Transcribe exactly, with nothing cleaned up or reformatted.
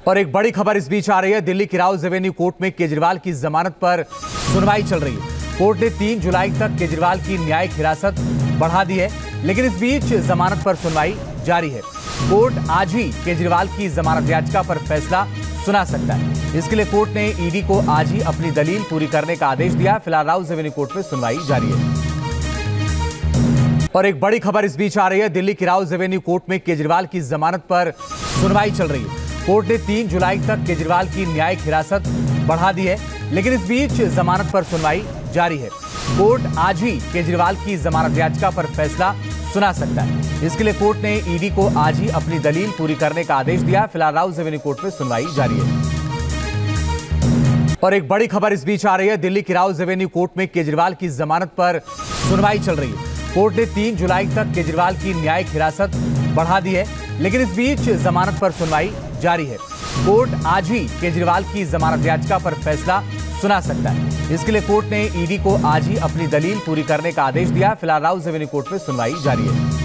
और एक बड़ी खबर इस बीच आ रही है। दिल्ली की राउज एवेन्यू कोर्ट में केजरीवाल की जमानत पर सुनवाई चल रही है। कोर्ट ने तीन जुलाई तक केजरीवाल की न्यायिक हिरासत बढ़ा दी है, लेकिन इस बीच जमानत पर सुनवाई जारी है। कोर्ट आज ही केजरीवाल की जमानत याचिका पर फैसला सुना सकता है। इसके लिए कोर्ट ने ईडी को आज ही अपनी दलील पूरी करने का आदेश दिया। फिलहाल राउज एवेन्यू कोर्ट में सुनवाई जारी है। और एक बड़ी खबर इस बीच आ रही है। दिल्ली की राउज एवेन्यू कोर्ट में केजरीवाल की जमानत पर सुनवाई चल रही है। कोर्ट ने तीन जुलाई तक केजरीवाल की न्यायिक हिरासत बढ़ा दी है, लेकिन इस बीच जमानत पर सुनवाई जारी है। कोर्ट आज ही केजरीवाल की जमानत याचिका पर फैसला सुना सकता है। इसके लिए कोर्ट ने ईडी को आज ही अपनी दलील पूरी करने का आदेश दिया। फिलहाल राउज एवेन्यू कोर्ट में सुनवाई जारी है। और एक बड़ी खबर इस बीच आ रही है। दिल्ली की राउज एवेन्यू कोर्ट में केजरीवाल की जमानत पर सुनवाई चल रही है। कोर्ट ने तीन जुलाई तक केजरीवाल की न्यायिक हिरासत बढ़ा दी है, लेकिन इस बीच जमानत पर सुनवाई जारी है। कोर्ट आज ही केजरीवाल की जमानत याचिका पर फैसला सुना सकता है। इसके लिए कोर्ट ने ईडी को आज ही अपनी दलील पूरी करने का आदेश दिया। फिलहाल राउज एवेन्यू कोर्ट में सुनवाई जारी है।